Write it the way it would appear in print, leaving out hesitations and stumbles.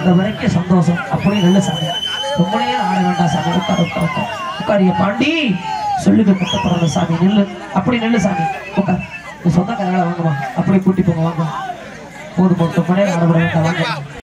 அது வரைக்கும் சந்தோஷம். அப்படியே நல்ல சாமி, ரொம்ப நேரம் ஆட வேண்டாம் சாமி, உட்கார் உட்கார் உட்கார் உட்காரிய பாண்டி சொல்லுங்க கட்டப்படுற சாமி, நெல்லு அப்படி நெல்லு சாமி, உட்கார். சொந்தக்காரங்களை வாங்கம்மா, அப்படியே கூட்டி போங்க, வாங்க. போதும் ரொம்ப நேரம் ஆடப்பட வேண்டாம், வாங்க.